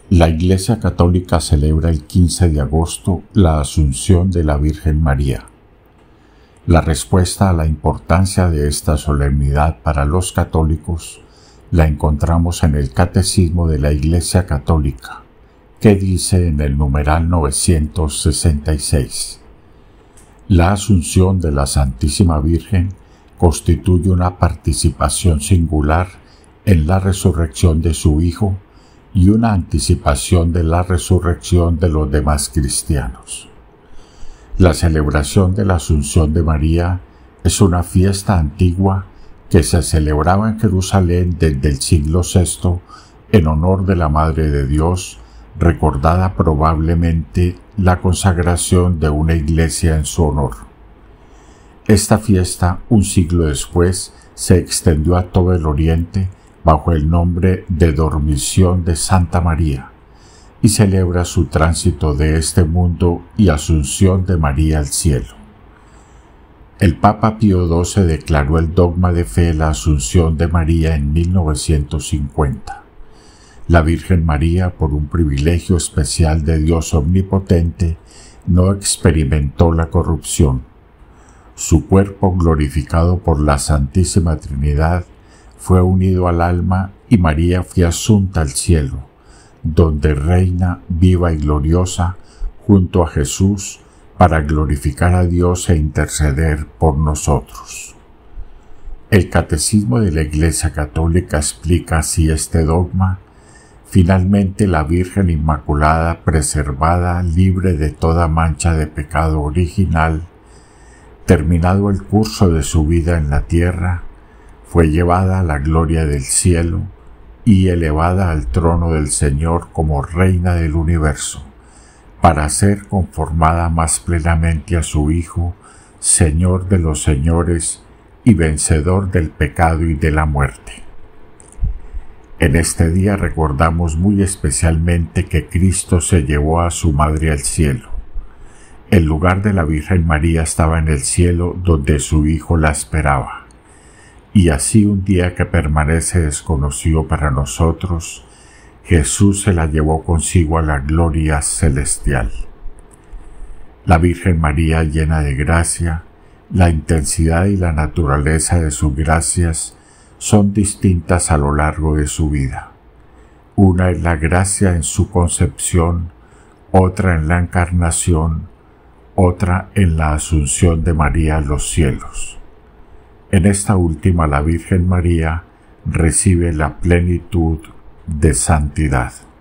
La Iglesia Católica celebra el 15 de agosto la Asunción de la Virgen María. La respuesta a la importancia de esta solemnidad para los católicos la encontramos en el Catecismo de la Iglesia Católica, que dice en el numeral 966: La Asunción de la Santísima Virgen constituye una participación singular en la resurrección de su Hijo y una anticipación de la resurrección de los demás cristianos. La celebración de la Asunción de María es una fiesta antigua que se celebraba en Jerusalén desde el siglo VI en honor de la Madre de Dios, recordada probablemente la consagración de una iglesia en su honor. Esta fiesta, un siglo después, se extendió a todo el Oriente bajo el nombre de Dormición de Santa María, y celebra su tránsito de este mundo y asunción de María al cielo. El Papa Pío XII declaró el dogma de fe de la Asunción de María en 1950. La Virgen María, por un privilegio especial de Dios Omnipotente, no experimentó la corrupción. Su cuerpo, glorificado por la Santísima Trinidad, fue unido al alma y María fue asunta al cielo, donde reina viva y gloriosa junto a Jesús para glorificar a Dios e interceder por nosotros. El Catecismo de la Iglesia Católica explica así este dogma. Finalmente, la Virgen Inmaculada, preservada, libre de toda mancha de pecado original, terminado el curso de su vida en la tierra, fue llevada a la gloria del cielo y elevada al trono del Señor como Reina del universo, para ser conformada más plenamente a su Hijo, Señor de los señores y vencedor del pecado y de la muerte. En este día recordamos muy especialmente que Cristo se llevó a su Madre al cielo. El lugar de la Virgen María estaba en el cielo, donde su Hijo la esperaba. Y así, un día que permanece desconocido para nosotros, Jesús se la llevó consigo a la gloria celestial. La Virgen María, llena de gracia, la intensidad y la naturaleza de sus gracias son distintas a lo largo de su vida. Una es la gracia en su concepción, otra en la encarnación, otra en la asunción de María a los cielos. En esta última, la Virgen María recibe la plenitud de santidad.